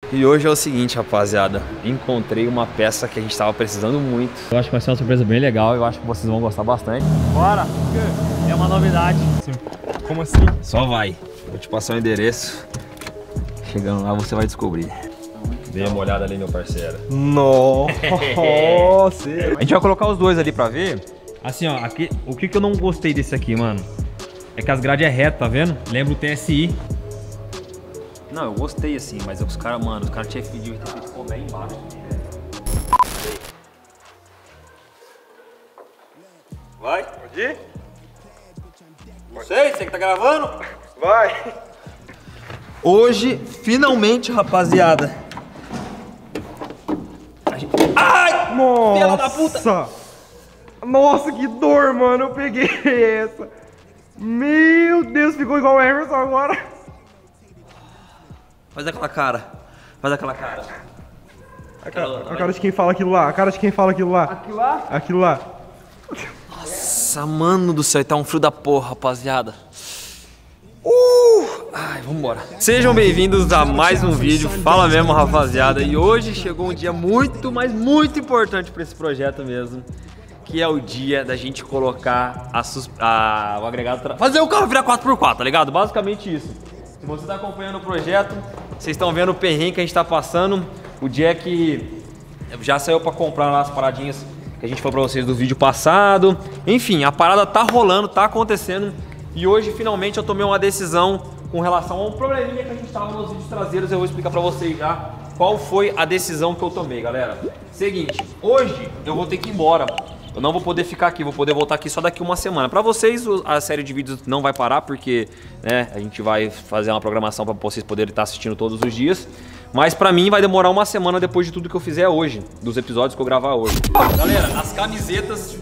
E hoje é o seguinte, rapaziada, encontrei uma peça que a gente estava precisando muito. Eu acho que vai ser uma surpresa bem legal, eu acho que vocês vão gostar bastante. Bora! É uma novidade. Como assim? Só vai. Vou te passar o endereço. Chegando lá você vai descobrir. Dê uma olhada ali, meu parceiro. Nossa! A gente vai colocar os dois ali pra ver. Assim, ó, aqui, o que eu não gostei desse aqui, mano? É que as grades é reto, tá vendo? Lembra o TSI. Não, eu gostei assim, mas os caras, mano, os caras tinham pedido ter feito colé embaixo. Vai? Pode ir? Não sei, você que tá gravando? Vai! Hoje, finalmente, rapaziada. Ai! Nossa! Pela da puta! Nossa, que dor, mano! Eu peguei essa! Meu Deus, ficou igual o Emerson agora! Faz aquela cara. Faz aquela cara. A cara de quem fala aquilo lá, a cara de quem fala aquilo lá. Aquilo lá? Aquilo lá. Nossa, mano do céu, tá um frio da porra, rapaziada. Ai, vambora. Sejam bem-vindos a mais um vídeo, fala mesmo, rapaziada. E hoje chegou um dia muito, mas muito importante pra esse projeto mesmo. Que é o dia da gente colocar o agregado... Fazer o carro virar 4x4, tá ligado? Basicamente isso. Se você tá acompanhando o projeto, vocês estão vendo o perrengue que a gente tá passando. O Jack já saiu pra comprar lá as paradinhas que a gente falou pra vocês do vídeo passado. Enfim, a parada tá rolando, tá acontecendo. E hoje, finalmente, eu tomei uma decisão com relação a um probleminha que a gente tava nos vídeos traseiros. Eu vou explicar pra vocês já qual foi a decisão que eu tomei, galera. Seguinte, hoje eu vou ter que ir embora. Eu não vou poder ficar aqui, vou poder voltar aqui só daqui uma semana. Pra vocês, a série de vídeos não vai parar, porque né, a gente vai fazer uma programação pra vocês poderem estar assistindo todos os dias. Mas pra mim vai demorar uma semana depois de tudo que eu fizer hoje, dos episódios que eu gravar hoje. Galera, as camisetas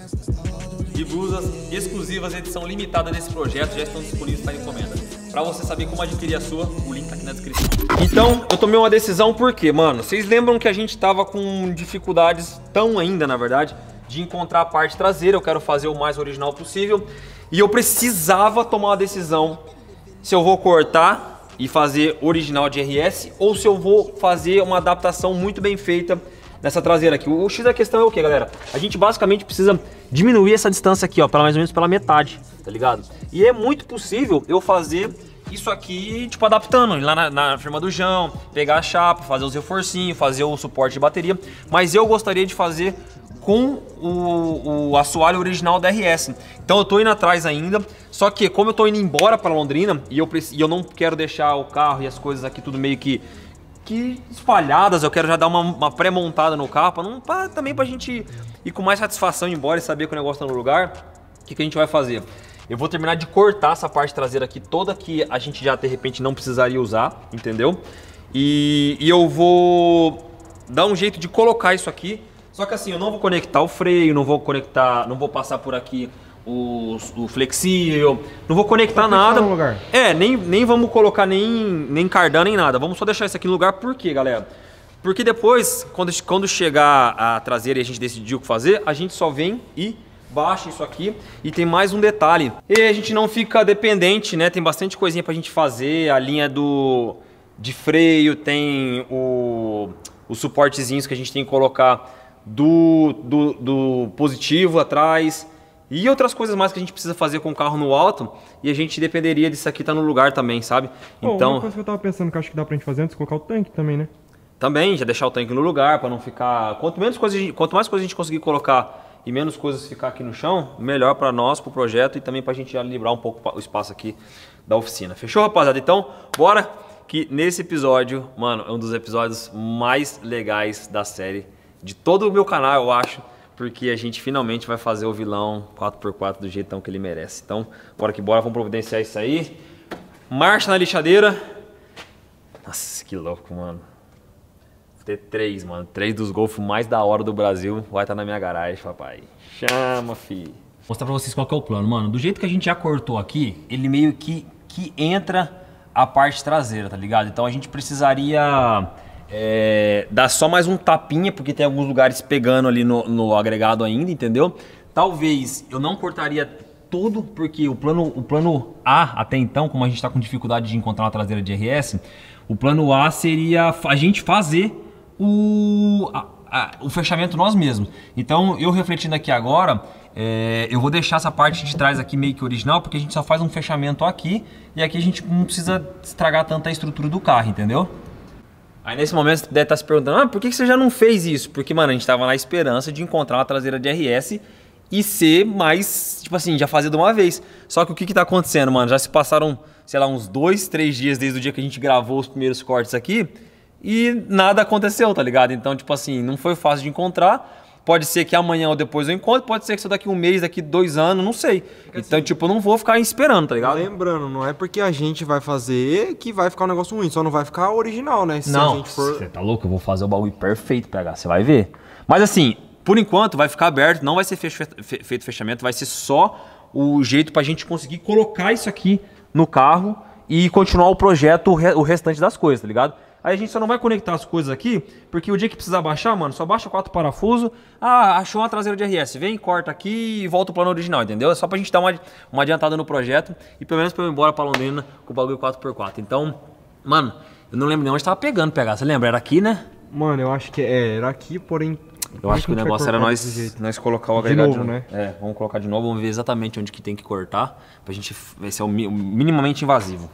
e blusas exclusivas, edição limitada desse projeto, já estão disponíveis para encomenda. Pra você saber como adquirir a sua, o link tá aqui na descrição. Então, eu tomei uma decisão porque, mano, vocês lembram que a gente tava com dificuldades, tão ainda na verdade, de encontrar a parte traseira. Eu quero fazer o mais original possível. E eu precisava tomar uma decisão se eu vou cortar e fazer original de RS ou se eu vou fazer uma adaptação muito bem feita nessa traseira aqui. O X da questão é o que, galera? A gente basicamente precisa diminuir essa distância aqui, ó, mais ou menos pela metade, tá ligado? E é muito possível eu fazer isso aqui, tipo, adaptando lá na firma do João, pegar a chapa, fazer os reforcinhos, fazer o suporte de bateria. Mas eu gostaria de fazer com o assoalho original da RS. Então eu tô indo atrás ainda, só que como eu tô indo embora para Londrina e eu não quero deixar o carro e as coisas aqui tudo meio que espalhadas, eu quero já dar uma pré-montada no carro, também pra gente ir com mais satisfação embora e saber que o negócio tá no lugar. O que a gente vai fazer? Eu vou terminar de cortar essa parte traseira aqui toda, que a gente já de repente não precisaria usar, entendeu? E eu vou dar um jeito de colocar isso aqui. Só que assim, eu não vou conectar o freio, não vou passar por aqui o flexível, não vou conectar nada. No lugar. Nem vamos colocar nem cardan, nem nada. Vamos só deixar isso aqui no lugar. Por quê, galera? Porque depois, quando chegar a traseira e a gente decidir o que fazer, a gente só vem e baixa isso aqui. E tem mais um detalhe. E a gente não fica dependente, né? Tem bastante coisinha pra gente fazer. A linha de freio, tem os suportezinhos que a gente tem que colocar do positivo atrás e outras coisas mais que a gente precisa fazer com o carro no alto, e a gente dependeria disso aqui tá no lugar também, sabe? Então, uma coisa que eu tava pensando que acho que dá pra gente fazer antes, colocar o tanque também, né? Também, já deixar o tanque no lugar pra não ficar... Quanto mais coisa a gente conseguir colocar e menos coisas ficar aqui no chão, melhor pra nós, pro projeto, e também pra gente já livrar um pouco o espaço aqui da oficina. Fechou, rapaziada? Então, bora que nesse episódio, mano, é um dos episódios mais legais da série de todo o meu canal, eu acho, porque a gente finalmente vai fazer o vilão 4x4 do jeitão que ele merece. Então, bora que bora, vamos providenciar isso aí. Marcha na lixadeira. Nossa, que louco, mano. Vou ter 3, mano. 3 dos Golf mais da hora do Brasil. Vai estar na minha garagem, papai. Chama, fi. Vou mostrar pra vocês qual que é o plano, mano. Do jeito que a gente já cortou aqui, ele meio que entra a parte traseira, tá ligado? Então a gente precisaria... dá só mais um tapinha, porque tem alguns lugares pegando ali no agregado ainda, entendeu? Talvez eu não cortaria todo, porque o plano A, até então, como a gente está com dificuldade de encontrar uma traseira de RS, o plano A seria a gente fazer o fechamento nós mesmos. Então, eu refletindo aqui agora, eu vou deixar essa parte de trás aqui meio que original, porque a gente só faz um fechamento aqui, e aqui a gente não precisa estragar tanto a estrutura do carro, entendeu? Aí nesse momento você deve estar se perguntando, por que você já não fez isso? Porque, mano, a gente tava na esperança de encontrar uma traseira de RS e ser mais, tipo assim, já fazer de uma vez. Só que o que tá acontecendo, mano? Já se passaram, sei lá, uns 2, 3 dias desde o dia que a gente gravou os primeiros cortes aqui e nada aconteceu, tá ligado? Então, tipo assim, não foi fácil de encontrar. Pode ser que amanhã ou depois eu encontre, pode ser que só daqui um mês, daqui 2 anos, não sei. Então, tipo, eu não vou ficar esperando, tá ligado? Lembrando, não é porque a gente vai fazer que vai ficar um negócio ruim, só não vai ficar original, né? Se a gente for... Você tá louco? Eu vou fazer o bagulho perfeito, PH, você vai ver. Mas assim, por enquanto vai ficar aberto, não vai ser feito fechamento, vai ser só o jeito pra gente conseguir colocar isso aqui no carro e continuar o projeto, o restante das coisas, tá ligado? Aí a gente só não vai conectar as coisas aqui, porque o dia que precisar baixar, mano, só baixa 4 parafusos. Ah, achou uma traseira de RS. Vem, corta aqui e volta o plano original, entendeu? É só pra gente dar uma adiantada no projeto e pelo menos pra eu ir embora pra Londrina com o bagulho 4x4. Então, mano, eu não lembro nem onde tava pegando, pegar. Você lembra? Era aqui, né? Mano, eu acho que era aqui, porém... Eu acho que o negócio era nós colocar o agregado de novo, né? Vamos colocar de novo, vamos ver exatamente onde que tem que cortar, pra gente ver se é o minimamente invasivo.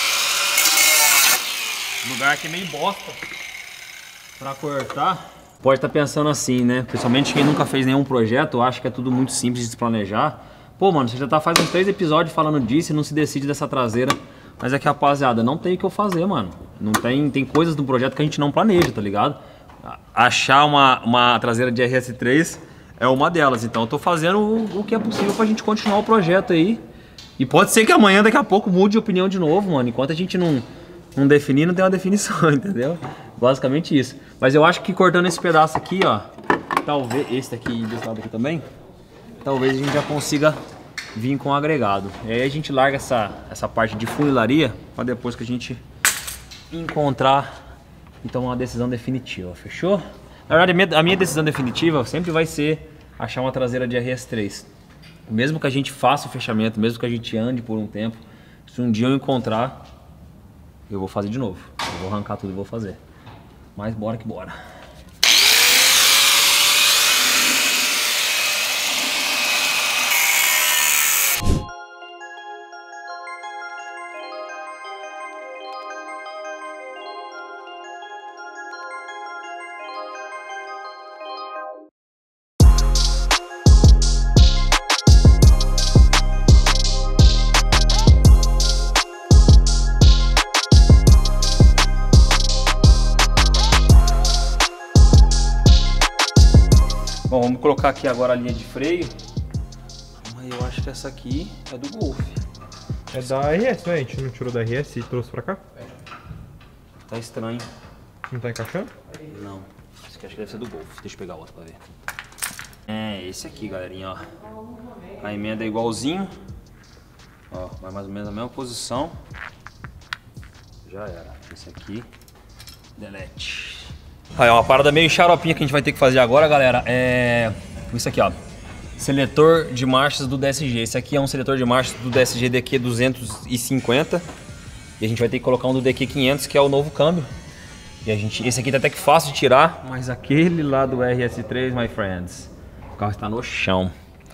Lugar aqui é meio bosta pra cortar. Pode estar pensando assim, né? Principalmente quem nunca fez nenhum projeto, acha que é tudo muito simples de se planejar. Pô, mano, você já tá faz uns 3 episódios falando disso e não se decide dessa traseira. Mas é que, rapaziada, não tem o que eu fazer, mano. Não tem coisas do projeto que a gente não planeja, tá ligado? Achar uma traseira de RS3 é uma delas. Então eu tô fazendo o que é possível pra gente continuar o projeto aí. E pode ser que amanhã, daqui a pouco, mude de opinião de novo, mano. Enquanto a gente não definir, não tem uma definição, entendeu? Basicamente isso. Mas eu acho que cortando esse pedaço aqui, ó, talvez, esse daqui desse lado aqui também, talvez a gente já consiga vir com o agregado. E aí a gente larga essa parte de funilaria para depois que a gente encontrar e tomar uma decisão definitiva, fechou? Na verdade, a minha decisão definitiva sempre vai ser achar uma traseira de RS3. Mesmo que a gente faça o fechamento, mesmo que a gente ande por um tempo, se um dia eu encontrar, eu vou fazer de novo. Eu vou arrancar tudo e vou fazer. Mas bora que bora. Bom, vamos colocar aqui agora a linha de freio. Mas eu acho que essa aqui é do Golf. É da RS, né? A gente não tirou da RS e trouxe pra cá? Tá estranho. Não tá encaixando? Não. Esse aqui acho que deve ser do Golf. Deixa eu pegar outro pra ver. É, esse aqui, galerinha, ó. A emenda é igualzinho. Ó, vai mais ou menos na mesma posição. Já era. Esse aqui. Delete. Aí, uma parada meio xaropinha que a gente vai ter que fazer agora, galera, é isso aqui, ó. Seletor de marchas do DSG. Esse aqui é um seletor de marchas do DSG DQ 250. E a gente vai ter que colocar um do DQ 500, que é o novo câmbio. E esse aqui tá até que fácil de tirar, mas aquele lá do RS3, my friends, o carro está no chão.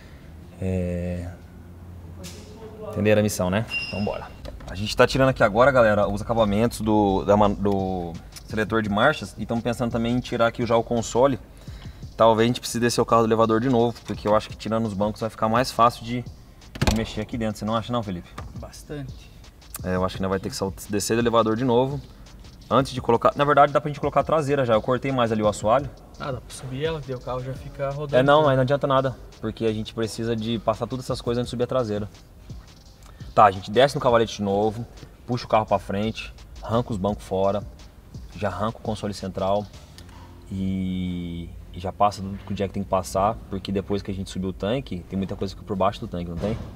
Entenderam a missão, né? Então bora. A gente tá tirando aqui agora, galera, os acabamentos do seletor de marchas e estamos pensando também em tirar aqui já o console. Talvez a gente precise descer o carro do elevador de novo, porque eu acho que tirando os bancos vai ficar mais fácil de mexer aqui dentro. Você não acha não, Felipe? Bastante. Eu acho que ainda vai ter que descer do elevador de novo. Antes de colocar... Na verdade dá pra gente colocar a traseira já. Eu cortei mais ali o assoalho. Ah, dá pra subir ela, que o carro já fica rodando. Não, aí não adianta nada, porque a gente precisa de passar todas essas coisas antes de subir a traseira. Tá, a gente desce no cavalete de novo, puxa o carro pra frente, arranca os bancos fora, já arranca o console central e já passa tudo que o jack tem que passar, porque depois que a gente subir o tanque, tem muita coisa que fica por baixo do tanque, não tem?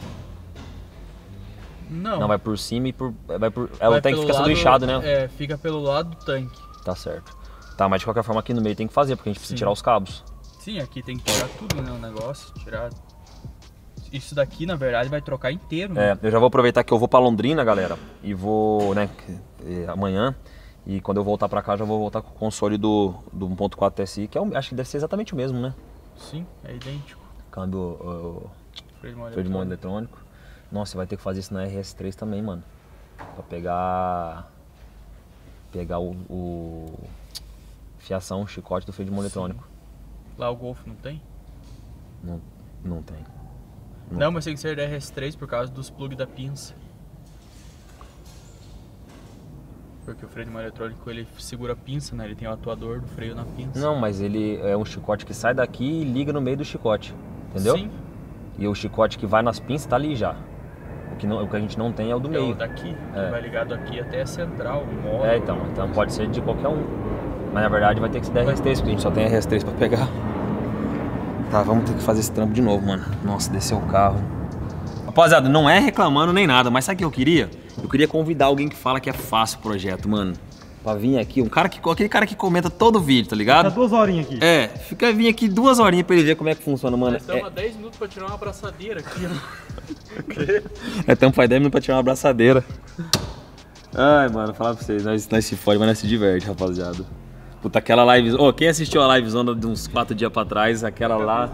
Não. Não, vai por cima e o tanque fica sanduichado, né? É, fica pelo lado do tanque. Tá certo. Tá, mas de qualquer forma aqui no meio tem que fazer, porque a gente precisa tirar os cabos. Sim, aqui tem que tirar tudo, né, o negócio, tirar Isso daqui, na verdade, vai trocar inteiro, né? É, eu já vou aproveitar que eu vou pra Londrina, galera, e vou, né, amanhã, e quando eu voltar pra cá, já vou voltar com o console do 1.4 TSI, que acho que deve ser exatamente o mesmo, né? Sim, é idêntico. Câmbio, freio de mão eletrônico. Nossa, vai ter que fazer isso na RS3 também, mano. Pra pegar o fiação, o chicote do freio de mão eletrônico. Lá o Golf não tem? Não tem. Não, mas tem que ser da RS3 por causa dos plugs da pinça. Porque o freio de mão eletrônico ele segura a pinça, né? Ele tem o atuador do freio na pinça. Não, mas ele é um chicote que sai daqui e liga no meio do chicote, entendeu? Sim. E o chicote que vai nas pinças tá ali já. O que a gente não tem é o do meio. É o daqui, que vai ligado aqui até a central, o módulo. Então pode ser de qualquer um. Mas na verdade vai ter que ser da RS3, porque a gente só tem a RS3 pra pegar. Tá, vamos ter que fazer esse trampo de novo, mano. Nossa, desceu o carro. Rapaziada, não é reclamando nem nada, mas sabe o que eu queria? Eu queria convidar alguém que fala que é fácil o projeto, mano. Pra vir aqui, aquele cara que comenta todo vídeo, tá ligado? Tá 2 horinhas aqui. É, fica vir aqui 2 horinhas pra ele ver como é que funciona, mano. Nós estamos há 10 minutos pra tirar uma abraçadeira aqui, ó. Então faz 10 minutos pra tirar uma abraçadeira. Ai, mano, falar pra vocês, nós se fode, mas nós se diverte, rapaziada. Puta, aquela live... Ô, quem assistiu a livezona de uns 4 dias pra trás, aquela lá...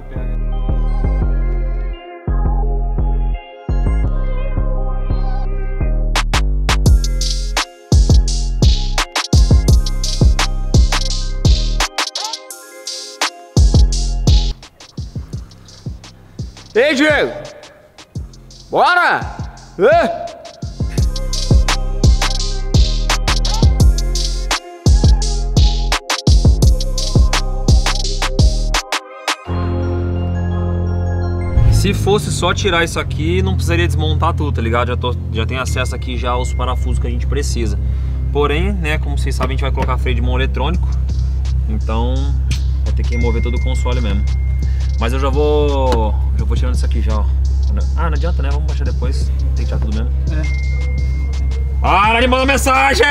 Ei, Diego! Bora! Se fosse só tirar isso aqui, não precisaria desmontar tudo, tá ligado? Já tem acesso aqui já aos parafusos que a gente precisa. Porém, né, como vocês sabem, a gente vai colocar freio de mão eletrônico. Então, vai ter que remover todo o console mesmo. Mas eu já vou tirando isso aqui já, ó. Ah, não adianta, né? Vamos baixar depois. Tem que tirar tudo mesmo. É. Para de mandar mensagem!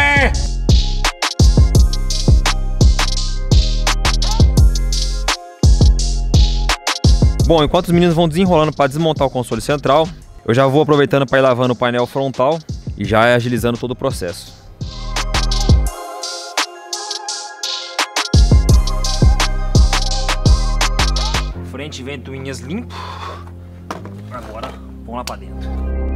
Bom, enquanto os meninos vão desenrolando para desmontar o console central, eu já vou aproveitando para ir lavando o painel frontal e já agilizando todo o processo. Frente e ventoinhas limpo. Agora vamos lá para dentro.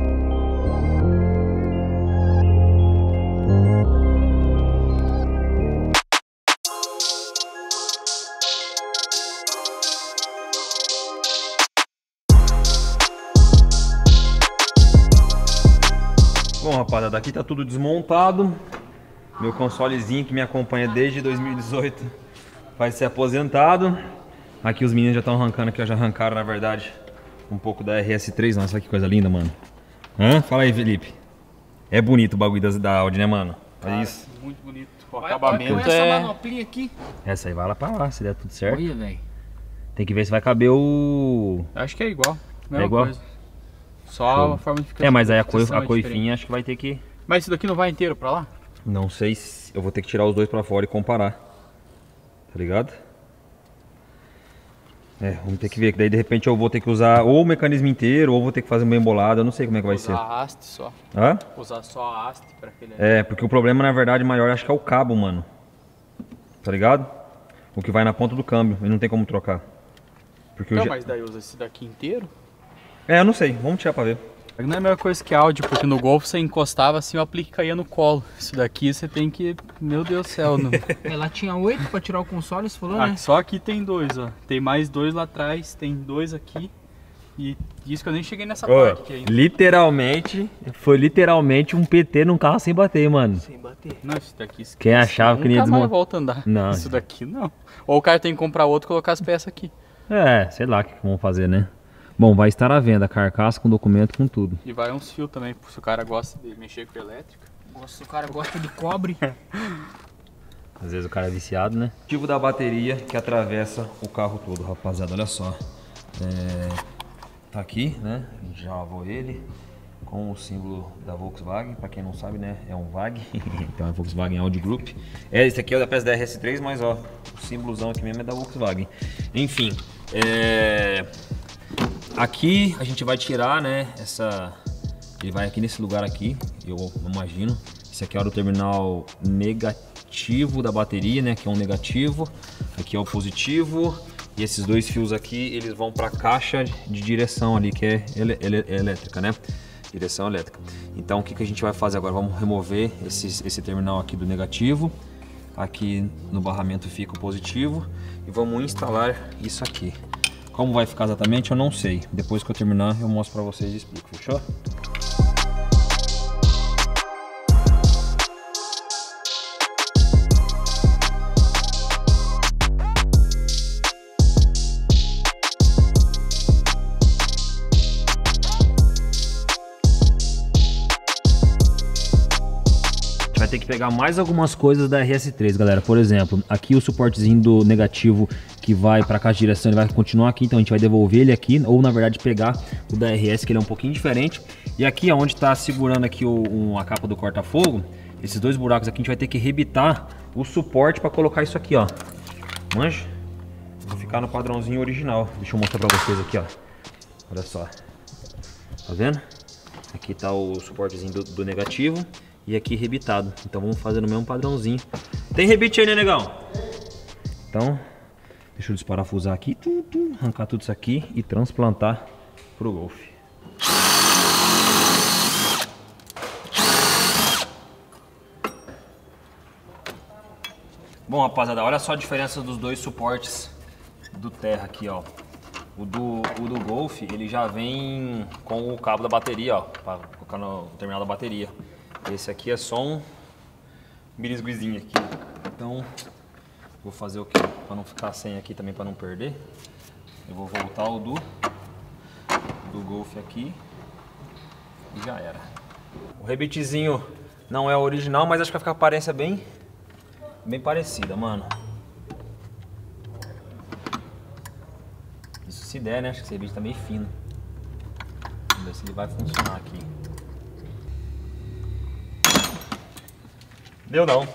Bom, rapaziada, aqui tá tudo desmontado. Meu consolezinho que me acompanha desde 2018 vai ser aposentado. Aqui os meninos já estão arrancando, aqui já arrancaram, na verdade, um pouco da RS3. Nossa, que coisa linda, mano. Hã? Fala aí, Felipe. É bonito o bagulho da Audi, né, mano? Olha isso. Muito bonito. O acabamento essa manoplinha aqui. Essa aí vai lá pra lá, se der tudo certo. Olha, velho. Tem que ver se vai caber o... Acho que é igual. É igual? Coisa. Só a forma de ficar. É, mas aí a coifinha acho que vai ter que... Mas isso daqui não vai inteiro pra lá? Não sei se... Eu vou ter que tirar os dois pra fora e comparar. Tá ligado? É, vamos ter que ver, que daí de repente eu vou ter que usar ou o mecanismo inteiro, ou vou ter que fazer uma embolada, eu não sei como é que vai ser. Usar a haste só. Hã? Usar só a haste pra aquele... É, porque o problema na verdade maior acho que é o cabo, mano. Tá ligado? O que vai na ponta do câmbio, e não tem como trocar. Porque Então, mas daí usa esse daqui inteiro? É, eu não sei, vamos tirar pra ver. Não é a mesma coisa que áudio, porque no Golf você encostava assim, o aplique caía no colo. Isso daqui você tem que... Meu Deus do céu. Não... Lá tinha 8 pra tirar o console, você falou, Ah, né? só aqui tem 2, ó. Tem mais 2 lá atrás, tem 2 aqui. E isso que eu nem cheguei nessa parte aqui ainda. Literalmente, foi literalmente um PT num carro sem bater, mano. Sem bater. Não, isso daqui esquece. Quem achava que não ia Nunca mais desmontar. volta a andar. Não. Isso daqui não. Ou o cara tem que comprar outro e colocar as peças aqui. É, sei lá o que vamos fazer, né? Bom, vai estar à venda, carcaça com documento, com tudo. E vai uns fios também, se o cara gosta de mexer com elétrica. Se o cara gosta de cobre. Às vezes o cara é viciado, né? O tipo da bateria que atravessa o carro todo, rapaziada, olha só. Tá aqui, né? Já lavou ele com o símbolo da Volkswagen. Pra quem não sabe, né? É um VAG. Então é Volkswagen Audi Group. Esse aqui é da peça da RS3, mas ó, o símbolozão aqui mesmo é da Volkswagen. Enfim, aqui a gente vai tirar, né, ele vai aqui nesse lugar aqui, eu imagino. Esse aqui é o terminal negativo da bateria, né, que é um negativo. Aqui é o positivo. E esses dois fios aqui, eles vão para a caixa de direção ali, que é elétrica, né? Direção elétrica. Então o que a gente vai fazer agora? Vamos remover esse terminal aqui do negativo. Aqui no barramento fica o positivo. E vamos instalar isso aqui. Como vai ficar exatamente, eu não sei. Depois que eu terminar, eu mostro para vocês e explico, fechou? Vai ter que pegar mais algumas coisas da RS3, galera. Por exemplo, aqui o suportezinho do negativo que vai para a caixa de direção, ele vai continuar aqui, então a gente vai devolver ele aqui, ou na verdade pegar o da RS, que ele é um pouquinho diferente. E aqui onde está segurando aqui a capa do corta-fogo, esses dois buracos aqui, a gente vai ter que rebitar o suporte para colocar isso aqui, ó. Manja? Vai ficar no padrãozinho original. Deixa eu mostrar para vocês aqui, ó. Olha só. Tá vendo? Aqui tá o suportezinho do negativo. E aqui rebitado, então vamos fazer no mesmo padrãozinho. Tem rebite aí, né, negão? Então, deixa eu desparafusar aqui, arrancar tudo isso aqui e transplantar pro Golf. Bom, rapaziada, olha só a diferença dos dois suportes do Terra aqui, ó. O do Golf, ele já vem com o cabo da bateria, ó, para colocar no terminal da bateria. Esse aqui é só um birisguizinho aqui. Então, vou fazer o que? Para não ficar sem aqui também, para não perder. Eu vou voltar o do Golf aqui. E já era. O rebitezinho não é o original, mas acho que vai ficar com a aparência bem parecida, mano. Isso se der, né? Acho que esse rebite tá meio fino. Vamos ver se ele vai funcionar aqui. Deu não.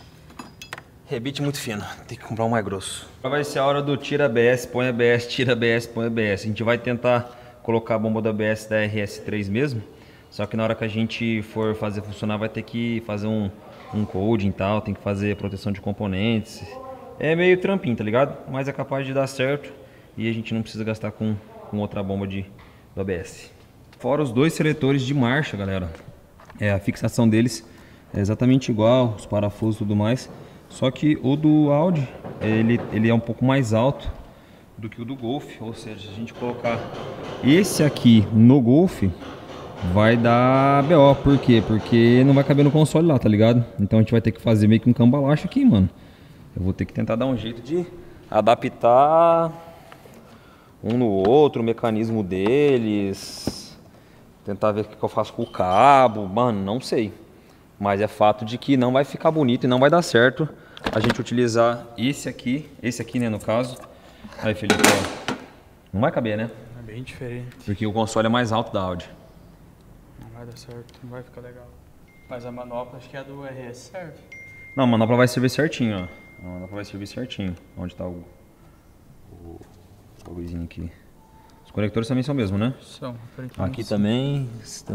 Rebite muito fino. Tem que comprar um mais grosso. Agora vai ser a hora do tira ABS, põe ABS, tira ABS, põe ABS. A gente vai tentar colocar a bomba do ABS da RS3 mesmo. Só que na hora que a gente for fazer funcionar, vai ter que fazer um coding e tal. Tem que fazer proteção de componentes. É meio trampinho, tá ligado? Mas é capaz de dar certo. E a gente não precisa gastar com outra bomba do ABS. Fora os dois seletores de marcha, galera. A fixação deles é exatamente igual, os parafusos e tudo mais. Só que o do Audi, ele é um pouco mais alto do que o do Golf. Ou seja, se a gente colocar esse aqui no Golf, vai dar BO. Por quê? Porque não vai caber no console lá, tá ligado? Então a gente vai ter que fazer meio que um cambalacho aqui, mano. Eu vou ter que tentar dar um jeito de adaptar um no outro, o mecanismo deles. Tentar ver o que eu faço com o cabo. Mano, não sei. Mas é fato de que não vai ficar bonito e não vai dar certo a gente utilizar esse aqui, né, no caso. Aí, Felipe, ó, não vai caber, né? É bem diferente. Porque o console é mais alto da Audi. Não vai dar certo, não vai ficar legal. Mas a manopla, acho que é a do RS serve. Não, a manopla vai servir certinho, ó. A manopla vai servir certinho. Onde tá o bagulhozinho aqui. Os conectores também são o mesmo, né? São. Aqui também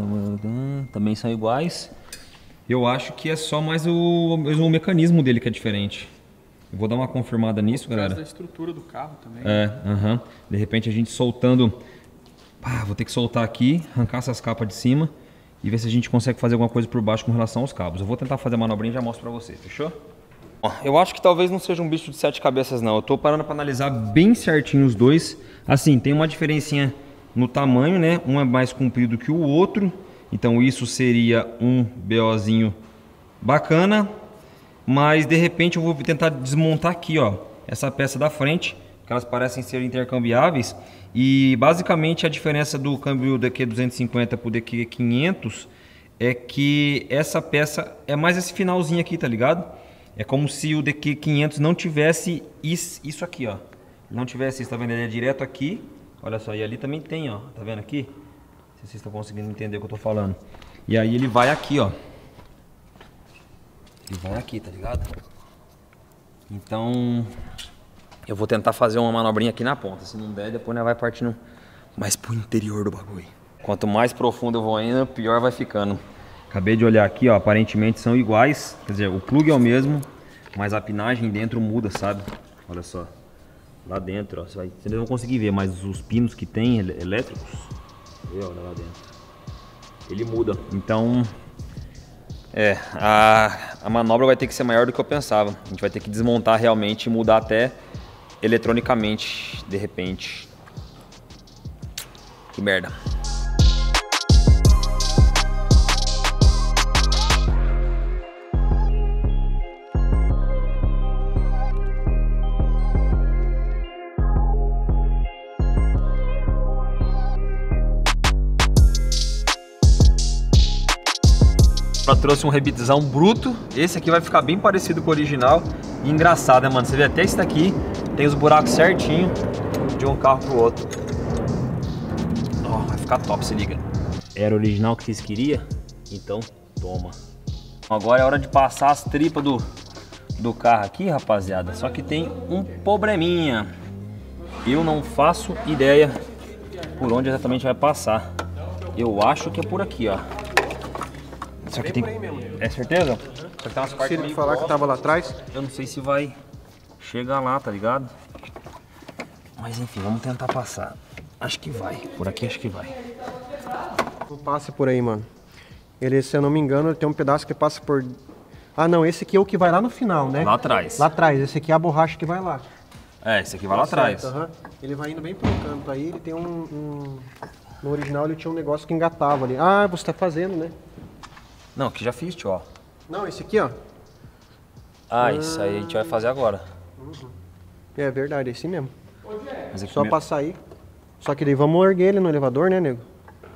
são iguais. Eu acho que é só mais o mecanismo dele que é diferente. Eu vou dar uma confirmada nisso, galera. Por causa da estrutura do carro também. De repente a gente soltando... vou ter que soltar aqui, arrancar essas capas de cima e ver se a gente consegue fazer alguma coisa por baixo com relação aos cabos. Eu vou tentar fazer a manobrinha e já mostro pra você, fechou? Eu acho que talvez não seja um bicho de 7 cabeças não. Eu tô parando pra analisar bem certinho os dois. Assim, tem uma diferencinha no tamanho, né? Um é mais comprido que o outro. Então isso seria um BOzinho bacana. Mas de repente eu vou tentar desmontar aqui, ó, essa peça da frente, que elas parecem ser intercambiáveis. E basicamente a diferença do câmbio DQ250 para o DQ500 é que essa peça é mais esse finalzinho aqui, tá ligado? É como se o DQ500 não tivesse isso aqui, ó. Não tivesse isso, tá vendo? Ele é direto aqui. Olha só, e ali também tem, ó. Tá vendo aqui? Não sei se vocês estão conseguindo entender o que eu tô falando. E aí ele vai aqui, ó. Ele vai aqui, tá ligado? Então eu vou tentar fazer uma manobrinha aqui na ponta. Se não der, depois vai partindo mais pro interior do bagulho. Quanto mais profundo eu vou indo, pior vai ficando. Acabei de olhar aqui, ó, aparentemente são iguais. Quer dizer, o plug é o mesmo, mas a pinagem dentro muda, sabe? Olha só. Lá dentro, ó, vocês não vão conseguir ver, mas os pinos que tem elétricos, olha lá dentro. Ele muda. Então, a manobra vai ter que ser maior do que eu pensava. A gente vai ter que desmontar realmente e mudar até eletronicamente, de repente. Que merda. Ela trouxe um rebitzão bruto. Esse aqui vai ficar bem parecido com o original. E engraçado, né, mano? Você vê até esse daqui tem os buracos certinho de um carro pro outro. Ó, vai ficar top, se liga. Era o original que vocês queriam? Então, toma. Agora é hora de passar as tripas do carro aqui, rapaziada. Só que tem um probleminha. Eu não faço ideia por onde exatamente vai passar. Eu acho que é por aqui, ó. Só que tem... É certeza? Só que tá umas partes meio falar que tava lá atrás. Eu não sei se vai chegar lá, tá ligado? Mas enfim, vamos tentar passar. Acho que vai. Por aqui acho que vai. Não passe por aí, mano. Ele, se eu não me engano, ele tem um pedaço que passa por... Ah, não. Esse aqui é o que vai lá no final, né? Lá atrás. Lá atrás. Esse aqui é a borracha que vai lá. É, esse aqui vai lá atrás. Certo, uhum. Ele vai indo bem pro canto aí. Ele tem No original ele tinha um negócio que engatava ali. Ah, você tá fazendo, né? Não, que já fiz, tio, ó. Não, esse aqui, ó. Ah, isso aí a gente vai fazer agora. É verdade, é esse mesmo. Mas aqui Só passar aí. Só que daí vamos erguer ele no elevador, né, nego?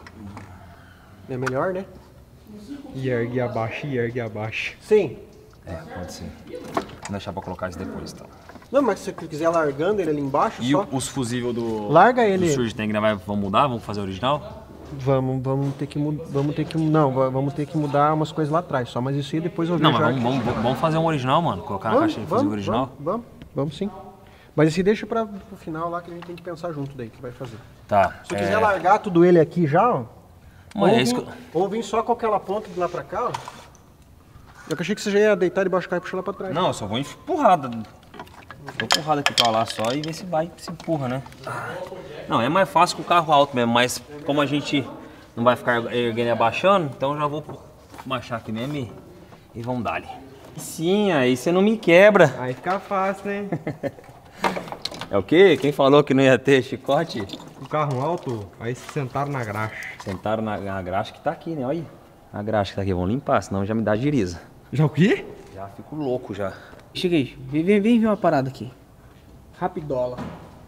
É melhor, né? E ergue abaixo, e ergue abaixo. Sim. É, pode ser. Vou deixar pra colocar isso depois, então. Não, mas se você quiser largando ele ali embaixo, E só... os fusíveis do... Larga ele. Do Surge Tank, né? Vamos mudar? Vamos fazer o original? Vamos ter que mudar umas coisas lá atrás, só, mas isso aí depois eu vejo. Não, mas vamos fazer um original, mano. Colocar na caixa de fusível original. Vamos sim. Mas esse deixa pro final lá que a gente tem que pensar junto daí que vai fazer. Tá. Se quiser largar tudo ele aqui já, ó. Mas Ou vir só com aquela ponta de lá pra cá, ó. Eu achei que você já ia deitar debaixo do carro e puxar lá pra trás. Não, eu só vou empurrada. Vou empurrada aqui pra lá só e ver se vai, se empurra, né? Não, é mais fácil com o carro alto mesmo, mas como a gente não vai ficar erguendo e abaixando, então eu já vou baixar aqui mesmo e vamos dar ali. Sim, aí você não me quebra. Aí fica fácil, né? É o quê? Quem falou que não ia ter chicote? O carro alto, aí se sentaram na graxa. Sentaram na graxa que tá aqui, né? Olha aí. A graxa que tá aqui, vamos limpar, senão já me dá giriza. Já o quê? Já fico louco já. Chega aí, vem ver uma parada aqui. Rapidola.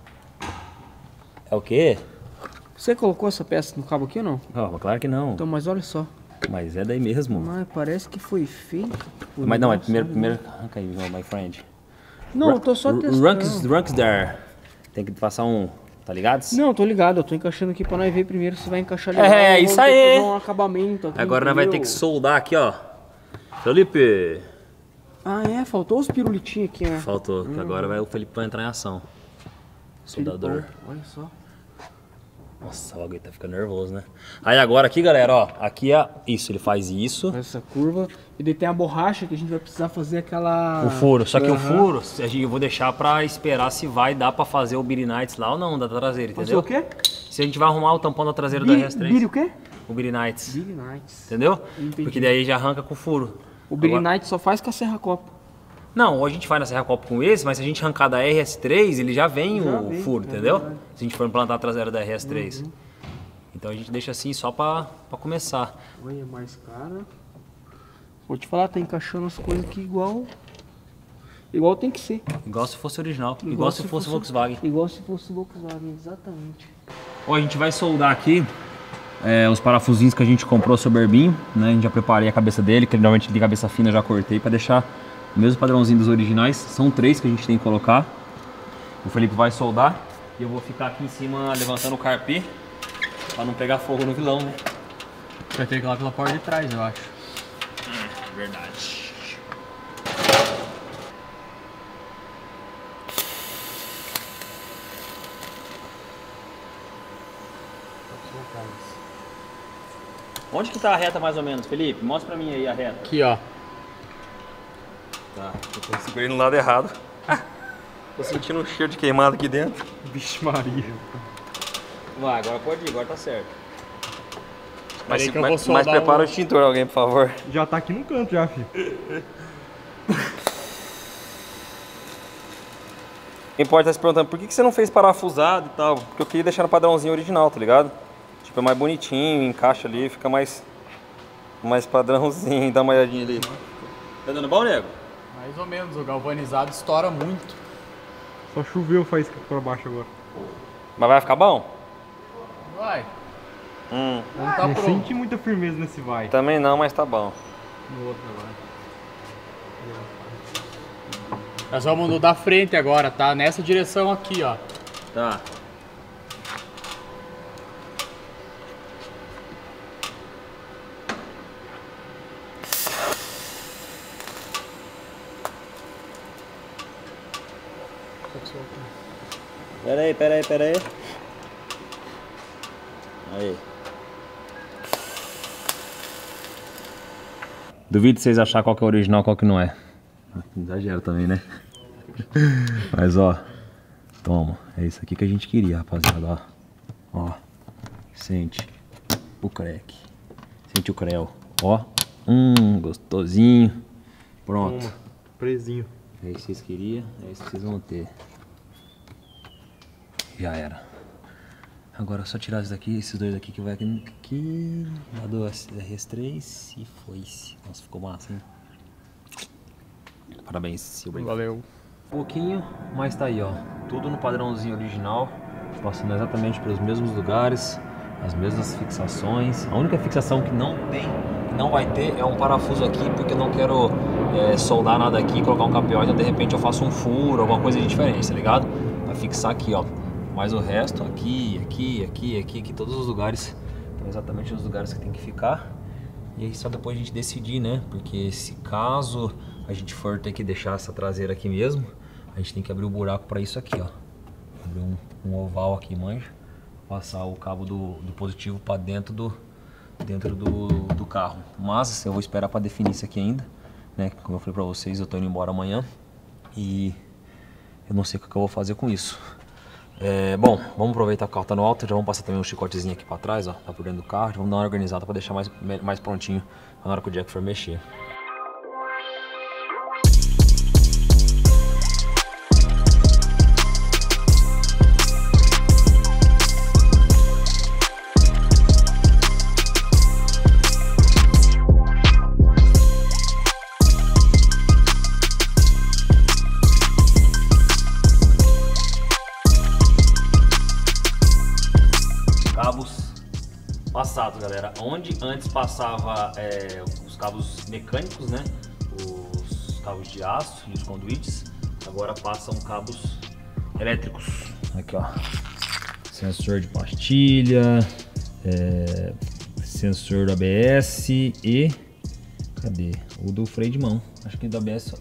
É o quê? Você colocou essa peça no cabo aqui ou não? Oh, claro que não. Então, mas olha só. Mas é daí mesmo. Mas parece que foi feito. Mas não, é primeiro arranca aí, my friend. Não, eu tô só testando. Ranks there. Tem que passar um, tá ligado? Não, tô ligado, eu tô encaixando aqui pra nós ver primeiro se vai encaixar legal. É, isso aí. Fazer um acabamento aqui. Agora nós vai ter que soldar aqui, ó. Felipe. Ah, é? Faltou os pirulitinhos aqui, né? Faltou, que agora o Felipe vai entrar em ação. Soldador. Olha só. Nossa, o bagulho tá ficando nervoso, né? Aí agora aqui, galera, ó. Aqui é isso, ele faz isso. Essa curva. E daí tem a borracha que a gente vai precisar fazer aquela... O furo. Só que o furo, eu vou deixar pra esperar se vai dar pra fazer o Beery Nights lá ou não, da traseira, entendeu? Fazer o quê? Se a gente vai arrumar o tampão da traseira da RS3. Beery o quê? O Beery Nights. Beery Nights. Entendeu? Entendi. Porque daí já arranca com o furo. O Beery Nights só faz com a serra copo. Não, ou a gente faz na serra copo com esse, mas se a gente arrancar da RS3, ele já vem o furo, entendeu? Verdade. Se a gente for implantar a traseira da RS3. Então a gente deixa assim só pra começar. Olha, mais cara. Vou te falar, tá encaixando as coisas aqui igual tem que ser. Igual se fosse original, igual se fosse Volkswagen. Igual se fosse Volkswagen, exatamente. Ó, a gente vai soldar aqui os parafusinhos que a gente comprou soberbinho, né? A gente já preparei a cabeça dele, que normalmente ele tem cabeça fina, eu já cortei pra deixar o mesmo padrãozinho dos originais. São 3 que a gente tem que colocar. O Felipe vai soldar e eu vou ficar aqui em cima levantando o carpê pra não pegar fogo no vilão, né? Vai ter que ir lá pela porta de trás, eu acho. Verdade. Onde que tá a reta mais ou menos, Felipe? Mostra pra mim aí a reta. Aqui, ó. Tá, eu segurei no lado errado. Tô sentindo um cheiro de queimado aqui dentro. Vixe Maria. Vai, agora pode ir, agora tá certo. Mas, que eu vou mas soldar prepara o extintor, alguém, por favor. Já tá aqui no canto já, filho. Quem pode estar se perguntando por que você não fez parafusado e tal? Porque eu queria deixar no padrãozinho original, tá ligado? Tipo, é mais bonitinho, encaixa ali, fica mais padrãozinho, dá uma olhadinha ali. Tá dando bom, nego? Mais ou menos, o galvanizado estoura muito. Só choveu faísca pra baixo agora. Mas vai ficar bom? Vai. Não Tá Não pronto. senti muita firmeza nesse vai. Também não, mas tá bom. No outro agora. Nós vamos no da frente agora, tá? Nessa direção aqui, ó. Tá. Pera aí. Aí. Duvido vocês acharem qual que é o original e qual que não é. Exagero também, né? Mas ó, toma. É isso aqui que a gente queria, rapaziada, ó. Sente o crack. Sente o creu. Ó. Gostosinho. Pronto. Toma, presinho. É isso que vocês queriam, é isso que vocês vão ter. Já era. Agora é só tirar esses dois aqui que vai aqui. Já dou RS3 e foi-se. Nossa, ficou massa, hein? Parabéns, Silber. Valeu. Um pouquinho, mas tá aí, ó. Tudo no padrãozinho original. Passando exatamente pelos mesmos lugares, as mesmas fixações. A única fixação que não vai ter é um parafuso aqui, porque eu não quero soldar nada aqui, colocar um KPO, então de repente eu faço um furo, alguma coisa de diferente, tá ligado? Vai fixar aqui, ó. Mas o resto, aqui, todos os lugares, estão exatamente os lugares que tem que ficar. E aí só depois a gente decidir, né? Porque se caso a gente for ter que deixar essa traseira aqui mesmo, a gente tem que abrir o buraco para isso aqui, ó. Abrir um oval aqui, manja. Passar o cabo do positivo para dentro do carro. Mas eu vou esperar para definir isso aqui ainda, né? Como eu falei para vocês, eu tô indo embora amanhã e eu não sei o que eu vou fazer com isso. Bom, vamos aproveitar que o carro tá no alto, já vamos passar também um chicotezinho aqui para trás, ó, tá por dentro do carro, já vamos dar uma organizada para deixar mais prontinho na hora que o Jack for mexer. Cabos passados, galera. Onde antes passava os cabos mecânicos, né? Os cabos de aço e os conduítes, agora passam cabos elétricos. Aqui, ó. Sensor de pastilha, sensor do ABS e... cadê? O do freio de mão. Acho que do ABS...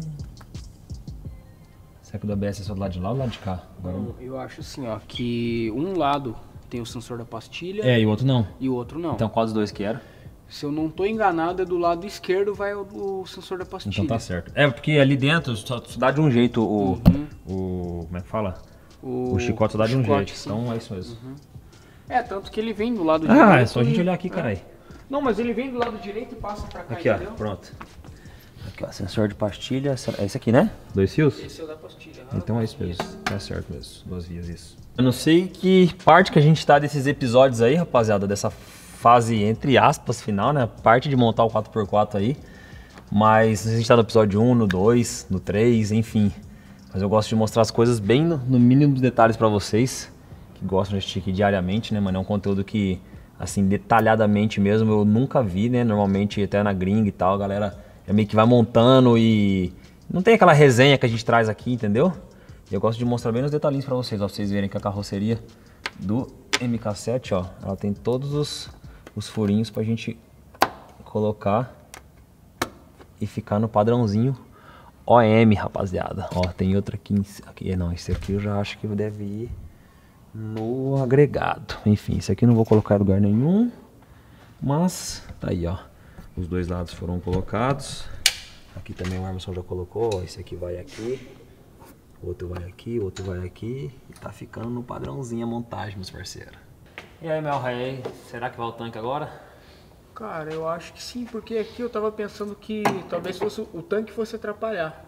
será que o do ABS é só do lado de lá ou do lado de cá? Agora... Eu acho assim, ó, que um lado tem o sensor da pastilha e o outro não. e o outro não. Então qual dos dois que era? Se eu não tô enganado, é do lado esquerdo vai o sensor da pastilha. Então tá certo. Porque ali dentro só dá de um jeito como é que fala? O chicote só dá de um jeito. Sim. Então é isso mesmo. Tanto que ele vem do lado direito. É só a gente olhar aqui, caralho. Não, mas ele vem do lado direito e passa pra cá, Aqui, ó, entendeu? pronto. Aqui, ó, sensor de pastilha. É esse aqui, né? 2 fios? Esse é o da pastilha. Então é isso mesmo. Tá certo mesmo. 2 vias, isso. Eu não sei que parte que a gente tá desses episódios aí, rapaziada, dessa fase, entre aspas, final, né? Parte de montar o 4x4 aí. Mas a gente tá no episódio 1, no 2, no 3, enfim. Mas eu gosto de mostrar as coisas bem no mínimo dos detalhes pra vocês, que gostam de assistir aqui diariamente, né, mano? É um conteúdo que, assim, detalhadamente mesmo, eu nunca vi, né? Normalmente até na gringa e tal, a galera é meio que vai montando e não tem aquela resenha que a gente traz aqui, entendeu? E eu gosto de mostrar bem os detalhinhos pra vocês, ó, pra vocês verem que a carroceria do MK7, ó, ela tem todos os furinhos pra gente colocar e ficar no padrãozinho OM, rapaziada. Ó, tem outra aqui, não, esse aqui eu já acho que deve ir no agregado. Enfim, esse aqui eu não vou colocar em lugar nenhum, mas tá aí, ó. Os dois lados foram colocados. Aqui também o Emerson já colocou, ó. Esse aqui vai aqui, outro vai aqui, outro vai aqui. E tá ficando no padrãozinho a montagem, meus parceiros. E aí, meu rei, será que vai o tanque agora? Cara, eu acho que sim, porque aqui eu tava pensando que talvez fosse o tanque fosse atrapalhar.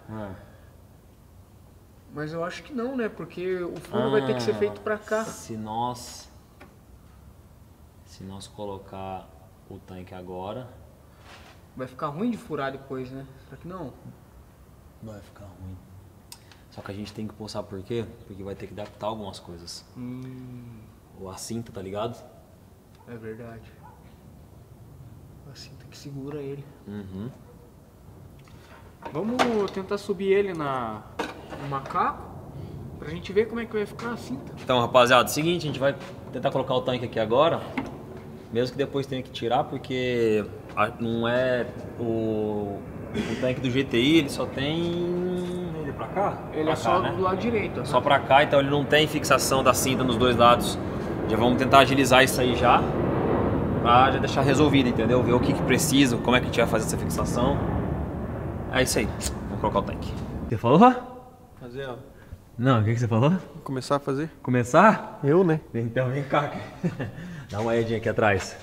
Mas eu acho que não, né? Porque o fundo vai ter que ser feito pra cá. Se nós colocar o tanque agora, Vai ficar ruim de furar depois, né? Será que não? vai ficar ruim. Só que a gente tem que pôr, sabe por quê? Porque vai ter que adaptar algumas coisas. Ou a cinta, tá ligado? É verdade. A cinta que segura ele. Uhum. Vamos tentar subir ele no macaco pra gente ver como é que vai ficar a cinta. Então, rapaziada, é o seguinte, a gente vai tentar colocar o tanque aqui agora, mesmo que depois tenha que tirar, porque não é o tanque do GTI, ele só tem ele pra cá. Ele pra é cá, só né? do lado direito. Ó. Só pra cá, então ele não tem fixação da cinta nos dois lados. Já vamos tentar agilizar isso aí já, pra já deixar resolvido, entendeu? Ver o que precisa, como é que a gente vai fazer essa fixação. É isso aí, vamos colocar o tanque. Você falou? Fazer, ó. Não, o que você falou? Começar a fazer? Começar? Eu, né? Então vem cá. Dá uma olhadinha aqui atrás.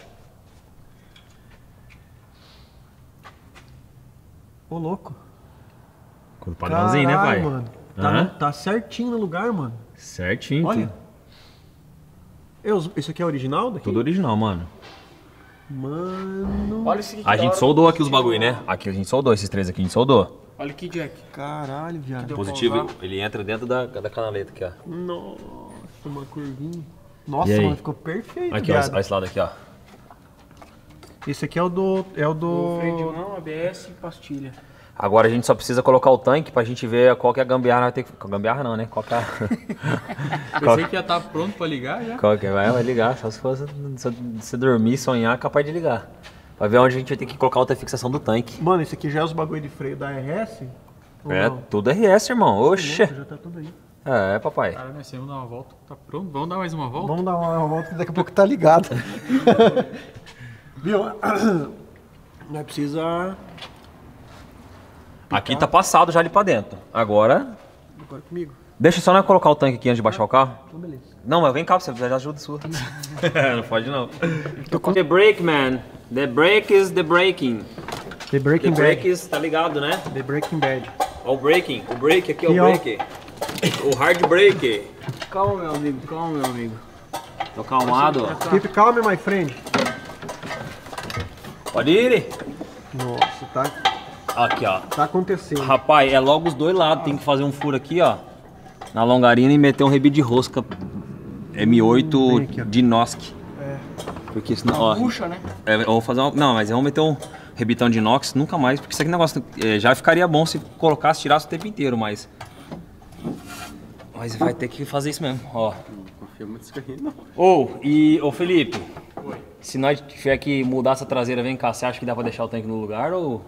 Ô, louco. Com o padrãozinho, né, pai? Mano. Tá certinho no lugar, mano. Certinho. Olha. Isso aqui é original daqui? Tudo original, mano. Mano. Olha esse aqui. A gente soldou aqui os bagulho, né? Aqui a gente soldou, esses três aqui a gente soldou. Olha aqui, Jack. Caralho, viado. Positivo, ele entra dentro da canaleta aqui, ó. Nossa, uma curvinha. Nossa, E aí? mano, ficou perfeito, Aqui, ó, viado. olha esse lado aqui, ó. Esse aqui é o do... O freio de mão, ABS e pastilha. Agora a gente só precisa colocar o tanque pra gente ver qual que é a gambiarra. Vai ter que... Gambiarra não, né? Qual que é Pensei que ia estar pronto pra ligar já. Qual que é? Vai ligar, só se fosse se dormir, sonhar, capaz de ligar. Vai ver onde a gente vai ter que colocar outra fixação do tanque. Mano, esse aqui já é os bagulho de freio da RS? Ou É, não? tudo RS, irmão. Oxe. Já tá tudo aí. É, papai. Cara, nós vamos dar uma volta. Tá pronto? Vamos dar mais uma volta? Vamos dar uma volta que daqui a pouco tá ligado. Viu? Nós precisa... Aqui tá passado já ali pra dentro. Agora, Agora comigo. deixa só nós colocar o tanque aqui antes de baixar o carro. Então, beleza. Não, mas vem cá, você já ajuda sua. Não pode não. The brake, man. The brake is the braking. The Breaking The Bad. brake is, tá ligado, né? The Breaking Bad. Ó o braking. O brake aqui é E o ó. brake. O hard brake. Calma, meu amigo. Calma, meu amigo. Tô calmado. Keep calm, my friend. Pode ir. Nossa, Aqui, ó. tá acontecendo. Rapaz, é logo os dois lados. Tem que fazer um furo aqui, ó. Na longarina e meter um rebite de rosca M8 bem aqui, ó. de Nosk. É. Porque senão, ó. Puxa, né? Eu vou fazer uma... Não, mas eu vou meter um rebitão de inox, nunca mais. Porque isso aqui negócio já ficaria bom se colocasse, tirasse o tempo inteiro, mas... Mas vai ter que fazer isso mesmo, ó. Confia muito nisso aí, não. Ô Felipe. Oi. Se nós tiver que mudar essa traseira, vem cá, você acha que dá pra deixar o tanque no lugar ou...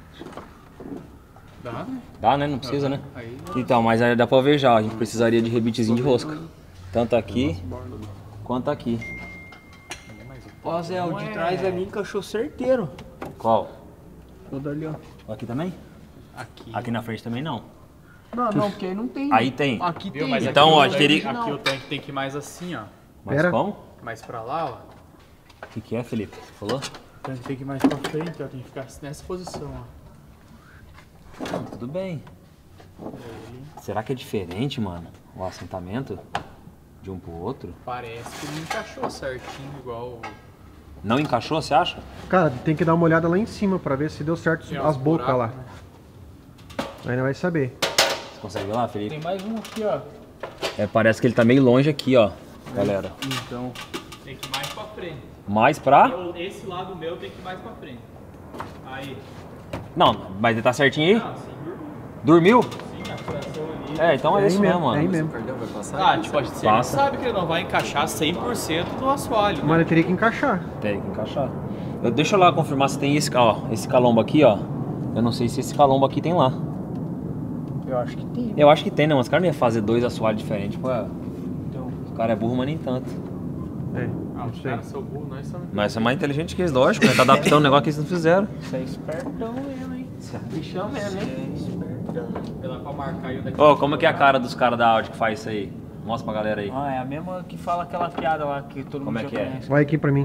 Dá, né? Dá, né? Não precisa, né? Aí, Então, mas aí dá pra ver já, a gente precisaria de rebitezinho de rosca. Tanto aqui, quanto aqui. Ó, Zé, o de trás ali encaixou certeiro. Qual? O dali, ó. Aqui também? aqui. Aqui na frente também não. Não, porque aí não tem. Aí tem. Aqui Viu? tem. Mas Então, aqui, ó, o tanque, teria- aqui o tanque tem que ir mais assim, ó. Mas Pera. como? Mais pra lá, ó. O que é, Felipe? Falou? O tanque tem que ir mais pra frente, ó. Tem que ficar nessa posição, ó. Não, tudo bem. Será que é diferente, mano? O assentamento de um pro outro? Parece que não encaixou certinho igual... Não encaixou, você acha? Cara, tem que dar uma olhada lá em cima pra ver se deu certo Tem as uns bocas lá. buracos, né? Aí não vai saber. Você consegue ver lá, Felipe? Tem mais um aqui, ó. É, parece que ele tá meio longe aqui, ó, galera. Então. Tem que ir mais pra frente. Mais pra... Esse lado meu tem que ir mais pra frente. Aí. Não, mas ele tá certinho aí? Ah, sim, Dormiu? sim, a furação ali. É, então é, É isso aí mesmo, mesmo, é aí mano. mesmo. Ah, tipo, a gente Passa. sabe que ele não vai encaixar 100% no assoalho, né? Mas ele teria que encaixar. Tem que encaixar. Deixa eu lá confirmar se tem esse calombo aqui, ó. Eu não sei se esse calombo aqui tem lá. Eu acho que tem. Eu acho que tem, né? Mas os caras não iam fazer dois assoalhos diferentes pra Então. ficar cara é burro, mas nem tanto. Ah, os caras são burros, nós somos. Mas é mais inteligente que eles, lógico, né? Tá adaptando um negócio que eles não fizeram. Você é espertão mesmo, hein? Você é bichão mesmo, hein? Dá pra marcar e o daqui. Ô, como é que é a cara dos caras da Audi que faz isso aí? Mostra pra galera aí. Ah, é a mesma que fala aquela piada lá que todo Como mundo é que já é? conhece. Vai aqui pra mim.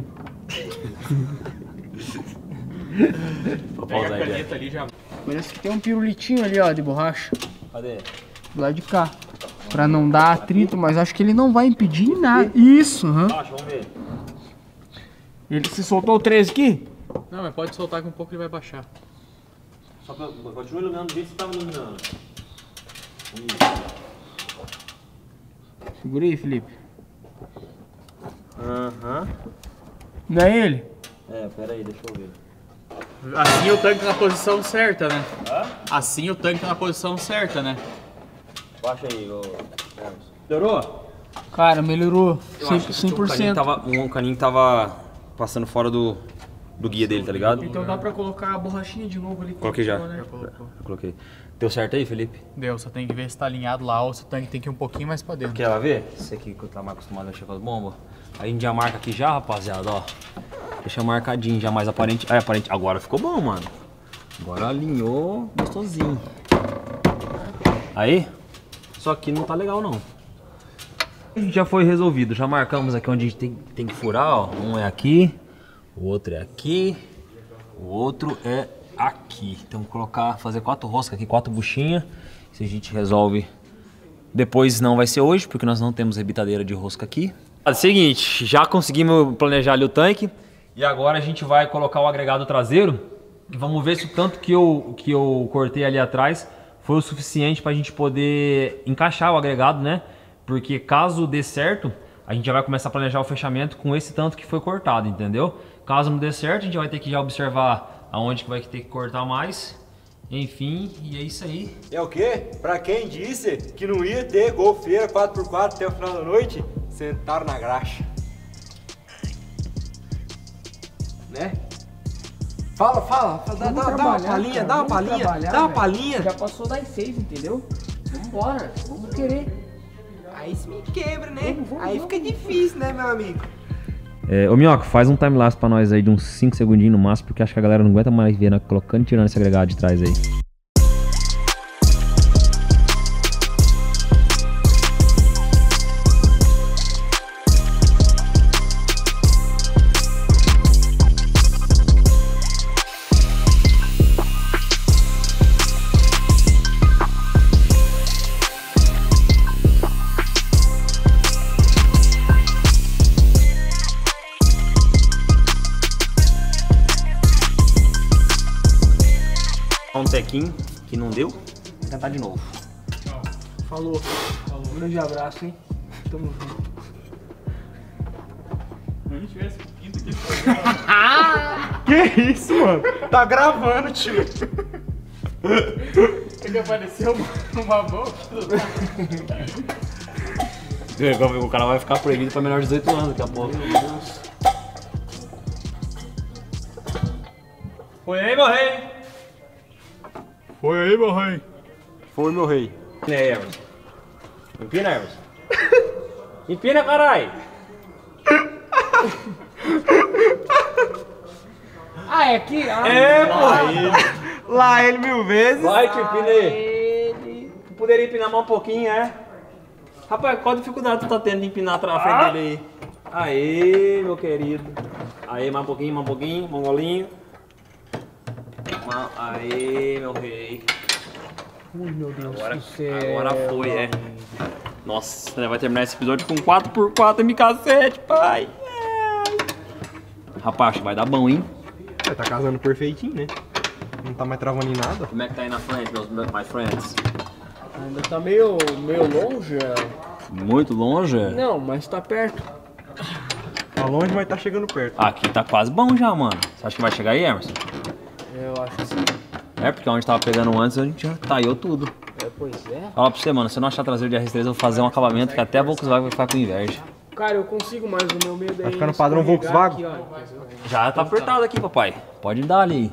Vou Pega pausar a aí. caneta ali já. Parece que tem um pirulitinho ali, ó, de borracha. Cadê? Do lado de cá. Pra não dar atrito, mas acho que ele não vai impedir nada. Isso, aham. Baixa, vamos ver. Ele se soltou o 13 aqui? Não, mas pode soltar que um pouco ele vai baixar. Só que continua iluminando do jeito que você tava iluminando. Segura aí, Felipe. Aham. Não é ele? É, pera aí, deixa eu ver. Assim o tanque na posição certa, né? Assim o tanque na posição certa, né? Baixa aí, ô. Melhorou? Cara, melhorou. Eu acho que o caninho tava passando fora do guia dele, tá ligado? Então dá pra colocar a borrachinha de novo ali. que Coloquei já. ficou, né? Eu coloquei. Deu certo aí, Felipe? Deu, só tem que ver se tá alinhado lá ou se o tanque tem que ir um pouquinho mais pra dentro. Quer lá ver? Você aqui que tá mais acostumado a mexer com as bombas. A gente já marca aqui já, rapaziada, ó. Deixa marcadinho, já mais aparente. É, aparente. Agora ficou bom, mano. Agora alinhou gostosinho. Aí? Só que não tá legal, não. A gente já foi resolvido. Já marcamos aqui onde a gente tem que furar, ó. Um é aqui, o outro é aqui, o outro é aqui. Então vou colocar, fazer 4 roscas aqui, 4 buchinhas. Se a gente resolve depois, não vai ser hoje, porque nós não temos rebitadeira de rosca aqui. É o seguinte, já conseguimos planejar ali o tanque. E agora a gente vai colocar o agregado traseiro. E vamos ver se o tanto que eu cortei ali atrás foi o suficiente para a gente poder encaixar o agregado, né? Porque caso dê certo, a gente já vai começar a planejar o fechamento com esse tanto que foi cortado, entendeu? Caso não dê certo, a gente vai ter que já observar aonde que vai ter que cortar mais. Enfim, e é isso aí. É o quê? Pra quem disse que não ia ter golfeira 4x4 até o final da noite, sentaram na graxa. Né? Fala, dá uma palhinha, dá uma palhinha. Já passou das 6, entendeu? Vambora, vamos querer. Aí se me quebra, né? Aí fica difícil, né, meu amigo? Ô Minhoca, faz um timelapse pra nós aí de uns 5 segundinhos no máximo, porque acho que a galera não aguenta mais ver, né? Colocando e tirando esse agregado de trás aí. Um tequinho que não deu, vou tentar de novo. Falou. Um grande abraço, hein? Tamo junto. Que isso, mano? Tá gravando, tio. Ele apareceu uma boca. O cara vai ficar proibido pra menor de 18 anos daqui a pouco. Foi aí, meu rei! Foi aí, meu rei. Foi, meu rei. Empina aí, Emerson. Empina, Emerson. Empina, carai! Ah, é aqui? Ah, É, pô! Lá ele 1000 vezes. Vai, tio, empina aí. Tu poderia empinar mais um pouquinho, é? Rapaz, qual dificuldade tu tá tendo de empinar a frente dele aí? Aê, meu querido. Aí, mais um pouquinho, mongolinho. Aê, meu rei. Ui, meu Deus Agora, do céu. agora foi, é. Nossa, vai terminar esse episódio com 4x4 MK7, pai. Rapaz, acho que vai dar bom, hein? Tá casando perfeitinho, né? Não tá mais travando em nada. Como é que tá aí na frente, meus my friends? Ainda tá meio longe. Muito longe? Não, mas tá perto. Tá longe, mas tá chegando perto. Aqui tá quase bom já, mano. Você acha que vai chegar aí, Emerson? Eu acho que sim. É, porque onde tava pegando antes, a gente já taiou tudo. Pois é. Fala pra você, mano, se eu não achar traseiro de R3, eu vou fazer um acabamento que até a Volkswagen vai ficar com inveja. Cara, eu consigo, mas o meu medo é. Vai ficar no padrão Volkswagen? Aqui, ó. Já tá apertado aqui, papai. Pode dar ali.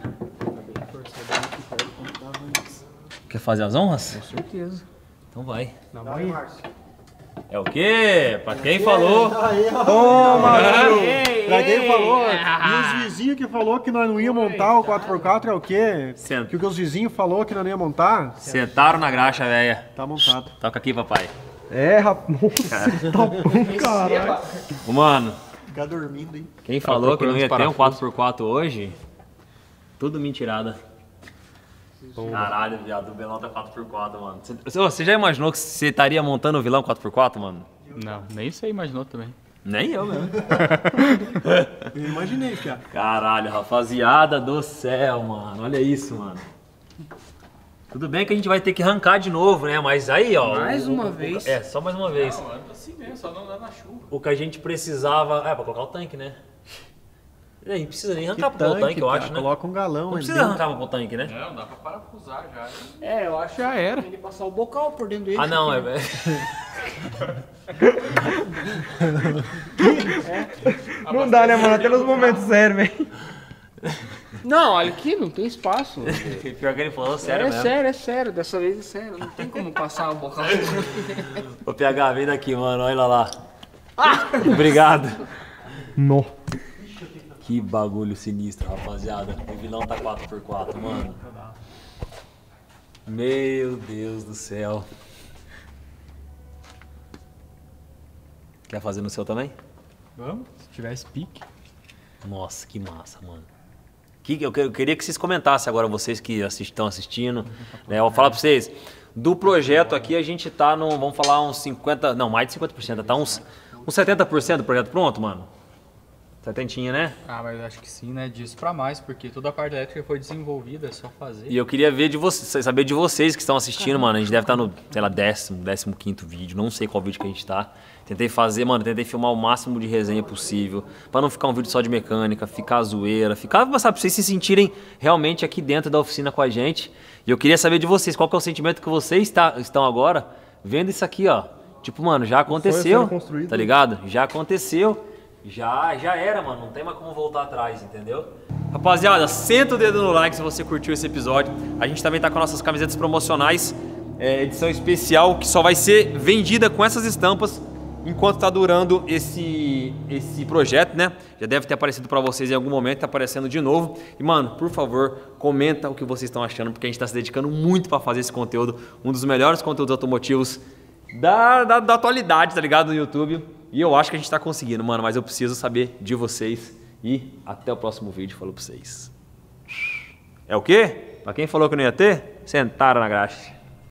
Quer fazer as honras? Com certeza. Então vai. Na mão aí. É o quê? Pra quem falou? Toma, pra quem falou? E os vizinhos que falou que nós não ia montar o 4x4 é o quê? Senta. Que os vizinhos falou que nós não ia montar? Sentaram na graxa, velha. Tá montado. Toca aqui, papai. É, rapaz. Nossa, tá bom, caralho. Ô, mano, Ficar dormindo, hein? quem falou que não ia ter um parafusos. 4x4 hoje, tudo mentirada. Caralho, viado, o Belão tá 4x4, mano. Você já imaginou que você estaria montando o vilão 4x4, mano? Não, nem você imaginou também. Nem eu mesmo. Eu imaginei, Pia. Caralho, rapaziada do céu, mano. Olha isso, mano. Tudo bem que a gente vai ter que arrancar de novo, né? Mas aí, ó. Mais uma vez. É, só mais uma vez. Anda assim mesmo, só não dá na chuva. O que a gente precisava. É, pra colocar o tanque, né? É, não precisa nem arrancar pro tanque, eu acho, né? Coloca um galão. Não ali precisa dentro. arrancar pro tanque, né? Não, dá pra parafusar já. É, eu acho Já era. ele passar o bocal por dentro dele. Ah, não, é. Não dá, né, mano? Até nos momentos sérios, velho. Não, olha aqui, não tem espaço. Pior que ele falou, sério É mesmo. sério, é sério. Dessa vez é sério. Não tem como passar o bocal. Ô, PH, vem daqui, mano. Olha lá. Obrigado. Não. Que bagulho sinistro, rapaziada. O vilão tá 4x4, mano. Meu Deus do céu. Quer fazer no seu também? Vamos, se tivesse pique. Nossa, que massa, mano. Eu queria que vocês comentassem agora, vocês que estão assistindo. Né? Eu vou falar pra vocês. Do projeto aqui, a gente tá no, vamos falar, uns 50%, não, mais de 50%. Tá uns 70% do projeto pronto, mano? Setentinha, né? Ah, mas acho que sim, né? Disso pra mais, porque toda a parte elétrica foi desenvolvida, é só fazer. E eu queria ver de vocês, saber de vocês que estão assistindo, mano. A gente deve estar no, sei lá, 15º vídeo. Não sei qual vídeo que a gente tá. Tentei fazer, mano, tentei filmar o máximo de resenha possível. Pra não ficar um vídeo só de mecânica, ficar zoeira, sabe, pra vocês se sentirem realmente aqui dentro da oficina com a gente. E eu queria saber de vocês, qual que é o sentimento que vocês estão agora vendo isso aqui, ó. Tipo, mano, já aconteceu, tá ligado? Já aconteceu. Já era, mano. Não tem mais como voltar atrás, entendeu? Rapaziada, senta o dedo no like se você curtiu esse episódio. A gente também tá com nossas camisetas promocionais, edição especial, que só vai ser vendida com essas estampas enquanto tá durando esse projeto, né? Já deve ter aparecido pra vocês em algum momento, tá aparecendo de novo. E, mano, por favor, comenta o que vocês estão achando, porque a gente tá se dedicando muito pra fazer esse conteúdo. Um dos melhores conteúdos automotivos da atualidade, tá ligado? No YouTube. E eu acho que a gente tá conseguindo, mano, mas eu preciso saber de vocês. E até o próximo vídeo, falou pra vocês. É o quê? Pra quem falou que não ia ter, sentaram na graxa.